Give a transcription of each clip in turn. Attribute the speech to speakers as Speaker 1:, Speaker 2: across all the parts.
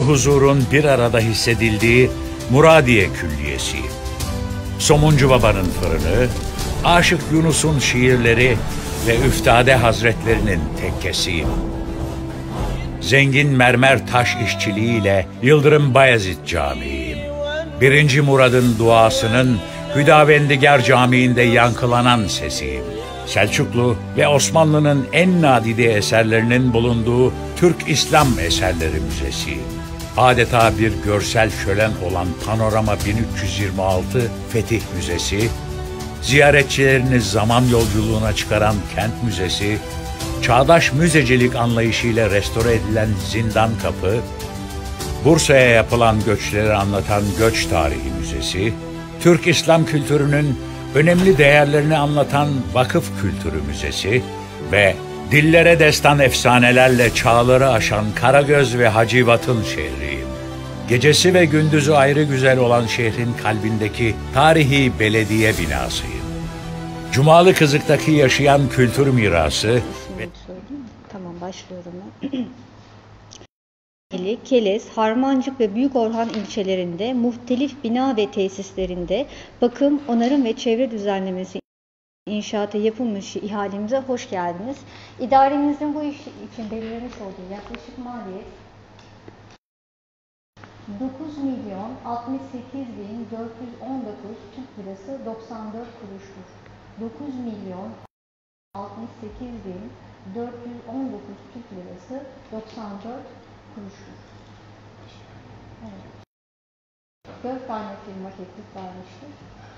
Speaker 1: huzurun bir arada hissedildiği Muradiye Külliyesi. Somuncu Baba'nın fırını, Aşık Yunus'un şiirleri ve Üftade Hazretlerinin tekkesi. Zengin mermer taş işçiliğiyle Yıldırım Bayezid Camii. 1. Murad'ın duasının Hüdavendigar Camii'nde yankılanan sesi. Selçuklu ve Osmanlı'nın en nadide eserlerinin bulunduğu Türk İslam Eserleri Müzesi. Adeta bir görsel şölen olan Panorama 1326 Fetih Müzesi, ziyaretçilerini zaman yolculuğuna çıkaran Kent Müzesi, çağdaş müzecilik anlayışıyla restore edilen Zindan Kapı, Bursa'ya yapılan göçleri anlatan Göç Tarihi Müzesi, Türk İslam kültürünün önemli değerlerini anlatan Vakıf Kültürü Müzesi ve dillere destan efsanelerle çağları aşan Karagöz ve Hacivat'ın şehriyim. Gecesi ve gündüzü ayrı güzel olan şehrin kalbindeki tarihi belediye binasıyım. Cumalı Kızık'taki yaşayan kültür mirası ve...
Speaker 2: Tamam, başlıyorum ben. Kelez, Harmancık ve Büyükorhan ilçelerinde muhtelif bina ve tesislerinde bakım, onarım ve çevre düzenlemesi inşaatı yapılmış ihalemize hoş geldiniz. İdaremizin bu iş için belirlemiş olduğu yaklaşık maliyet 9.068.419 Türk Lirası 94 kuruştur. 9.068.419 Türk Lirası 94 kuruştur. Evet. 4 tane firma teklif vermiştir.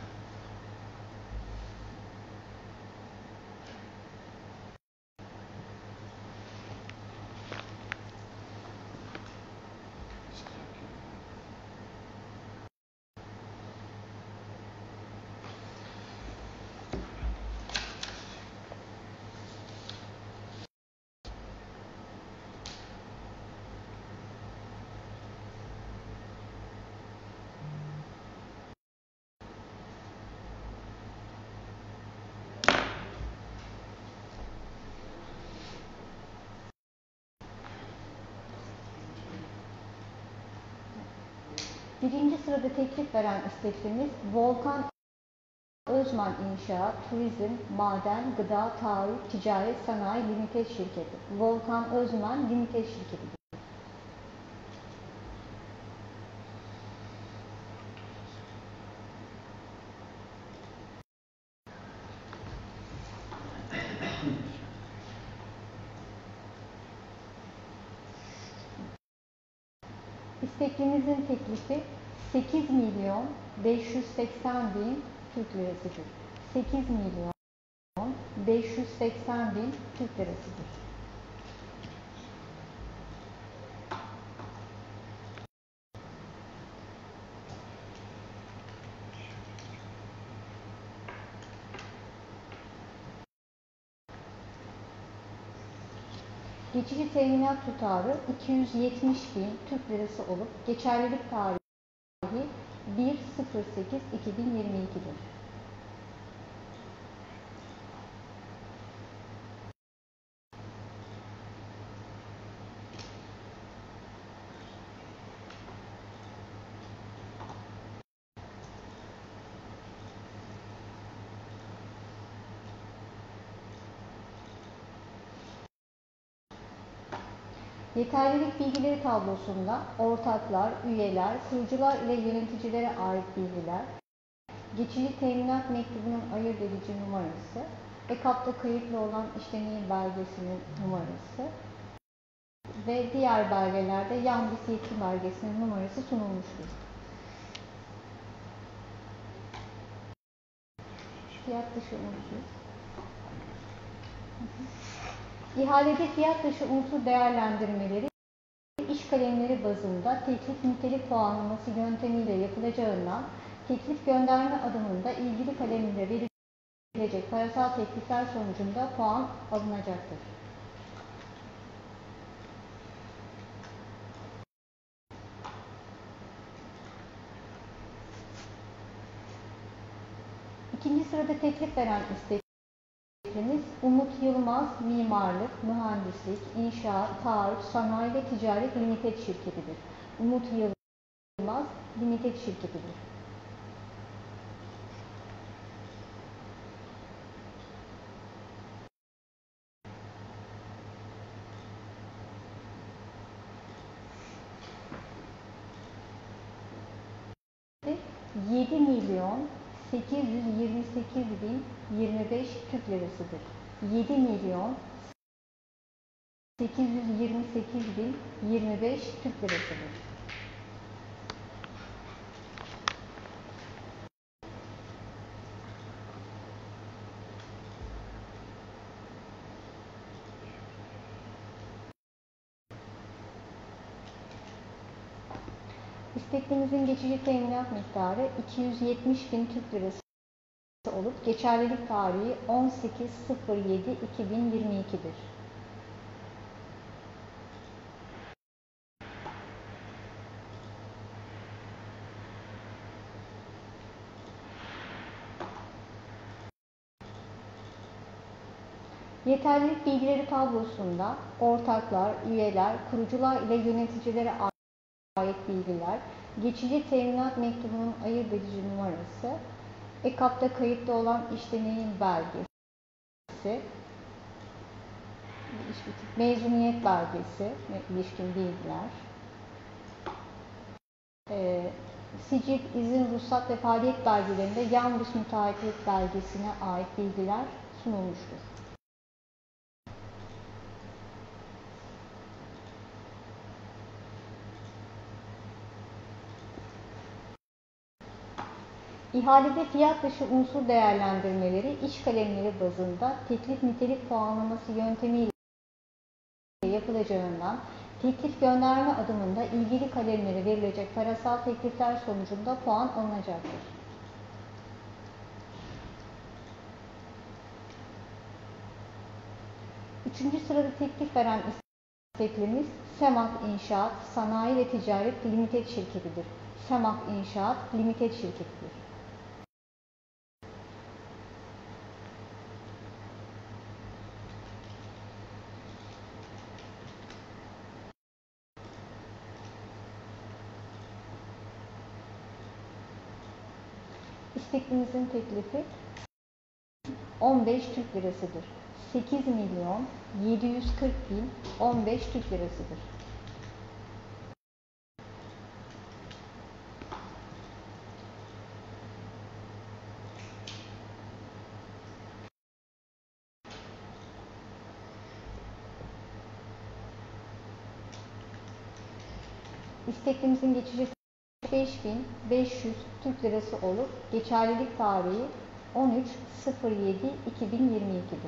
Speaker 2: Birinci sırada teklif veren isteklimiz Volkan Özman İnşaat, Turizm, Maden, Gıda, Taahhüt, Ticaret, Sanayi Limited Şirketi. Volkan Özman Limited Şirketi. İsteklimizin teklifi 8.580.000 Türk Lirasıdır. 8.580.000 Türk Lirasıdır. Geçici teminat tutarı 270.000 Türk Lirası olup geçerlilik tarihi 1.08.2022'dir. Yeterlilik bilgileri tablosunda ortaklar, üyeler, kurucular ile yöneticilere ait bilgiler, geçici teminat mektubunun ayırt edici numarası, EKAP'ta kayıtlı olan işlemci belgesinin numarası ve diğer belgelerde yan bis yetki belgesinin numarası sunulmuştur. Fiyat dışı unsur. İhalede fiyat dışı unsur değerlendirmeleri iş kalemleri bazında teklif nitelik puanlaması yöntemiyle yapılacağından teklif gönderme adımında ilgili kalemlere verilecek parasal teklifler sonucunda puan alınacaktır. İkinci sırada teklif veren isteklimiz Umut Yılmaz Mimarlık, Mühendislik, İnşaat, Taahhüt, Sanayi ve Ticaret Limited Şirketidir. Umut Yılmaz Limited şirketidir. ...7.828.025 Türk lirasıdır. 7.828.025 Türk lirasıdır. İsteklimizin geçici teminat miktarı 270.000 Türk lirası olup geçerlilik tarihi 18.07.2022'dir. Yeterlilik bilgileri tablosunda ortaklar, üyeler, kurucular ile yöneticilere ait bilgiler, geçici teminat mektubunun ayırt edici numarası, EKAP'ta kayıtlı olan işleneğin belgesi, mezuniyet belgesi, ilişkin bilgiler, sicil, izin, ruhsat ve faaliyet belgelerinde yan dış müteahhitlik belgesine ait bilgiler sunulmuştur. İhalede fiyat dışı unsur değerlendirmeleri iş kalemleri bazında teklif nitelik puanlaması yöntemiyle yapılacağından teklif gönderme adımında ilgili kalemlere verilecek parasal teklifler sonucunda puan alınacaktır. Üçüncü sırada teklif veren isteklimiz Semak İnşaat Sanayi ve Ticaret Limited şirketidir. Semak İnşaat Limited şirketidir. İsteklimizin teklifi 15 Türk lirasıdır. 8.740.015 Türk lirasıdır. İsteklimizin geçici 5.500 Türk lirası olup geçerlilik tarihi 13.07.2022'dir.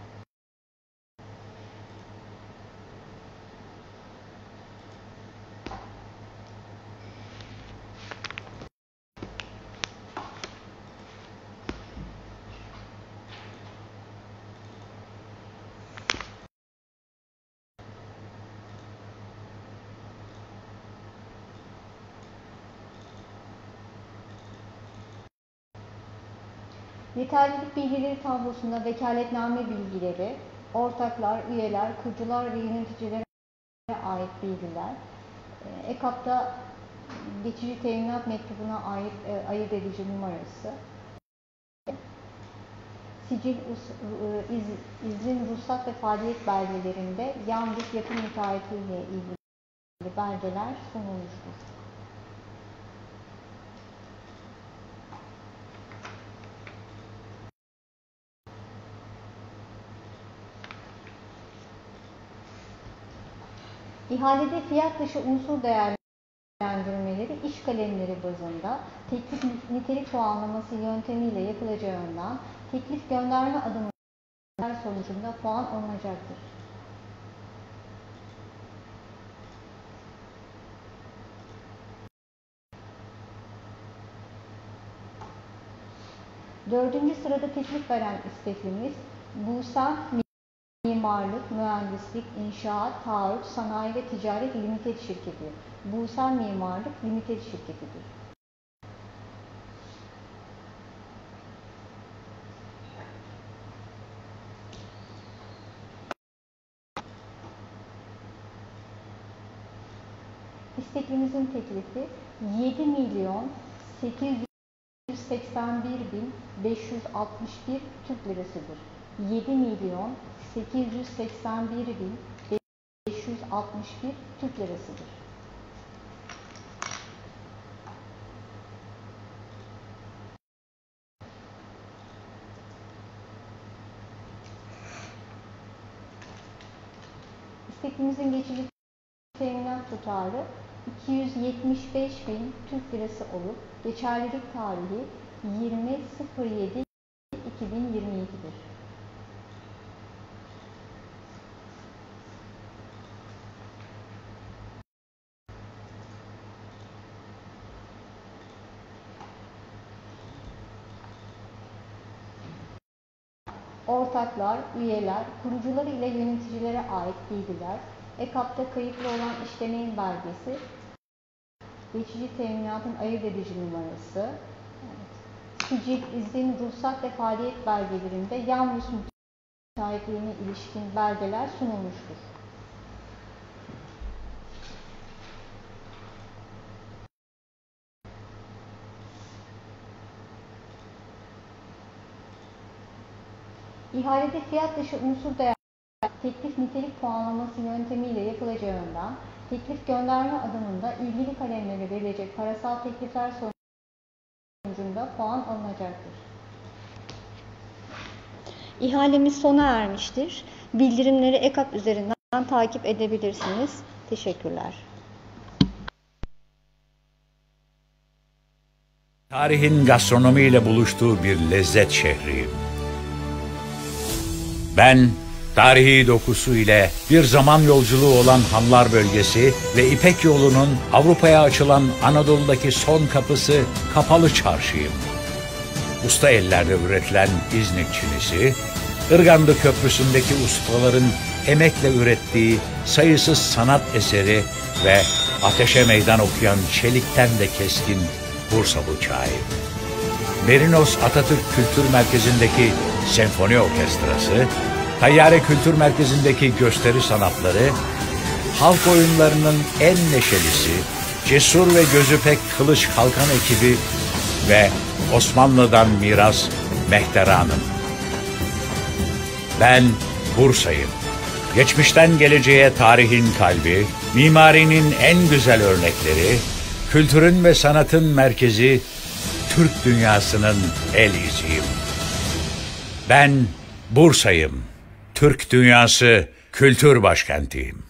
Speaker 2: Yeterlilik bilgileri tablosunda vekaletname bilgileri, ortaklar, üyeler, kurucular ve yöneticilere ait bilgiler, EKAP'ta geçici teminat mektubuna ait ayırt edici numarası, sicil, izin, ruhsat ve faaliyet belgelerinde yan dış yapı müteahhitliği ile ilgili belgeler sunulmuştur. İhalede fiyat dışı unsur değerlendirmeleri iş kalemleri bazında teklif nitelik puanlaması yöntemiyle yapılacağından teklif gönderme adımları sonucunda puan alınacaktır. Dördüncü sırada teklif veren isteklimiz Bursa Mimarlık, Mühendislik, İnşaat, Taahhüt, Sanayi ve Ticaret Limited şirketi. Bursa Mimarlık Limited şirketidir. İstekli İsteklimizin teklifi 7.881.561 Türk Lirasıdır. 7.881.561 Türk Lirasıdır. İsteklimizin geçici teminat tutarı 275.000 Türk Lirası olup geçerlilik tarihi 20.07.2022'dir. Ortaklar, üyeler, kurucular ile yöneticilere ait bilgiler, EKAP'ta kayıtlı olan işlemeyin belgesi, geçici teminatın ayırt edici numarası, sicil, izin, ruhsat ve faaliyet belgelerinde yan müteahhitliğine ilişkin belgeler sunulmuştur. İhalede fiyat dışı unsur değer teklif nitelik puanlaması yöntemiyle yapılacağından teklif gönderme adımında ilgili kalemlere verilecek parasal teklifler sonucunda puan alınacaktır. İhalemiz sona ermiştir. Bildirimleri EKAP üzerinden takip edebilirsiniz. Teşekkürler.
Speaker 1: Tarihin gastronomiyle buluştuğu bir lezzet şehri. Ben, tarihi dokusu ile bir zaman yolculuğu olan Hanlar bölgesi ve İpek yolunun Avrupa'ya açılan Anadolu'daki son kapısı Kapalı Çarşı'yım. Usta ellerde üretilen İznik çinisi, Irgandı Köprüsü'ndeki ustaların emekle ürettiği sayısız sanat eseri ve ateşe meydan okuyan çelikten de keskin Bursa bıçağı. Merinos Atatürk Kültür Merkezi'ndeki senfoni orkestrası, Tayyare Kültür Merkezi'ndeki gösteri sanatları, halk oyunlarının en neşelisi, cesur ve gözü pek kılıç kalkan ekibi ve Osmanlı'dan miras Mehteran'ım. Ben Bursa'yım. Geçmişten geleceğe tarihin kalbi, mimarinin en güzel örnekleri, kültürün ve sanatın merkezi, Türk dünyasının el iziyim. Ben Bursa'yım. Türk dünyası kültür başkentiyim.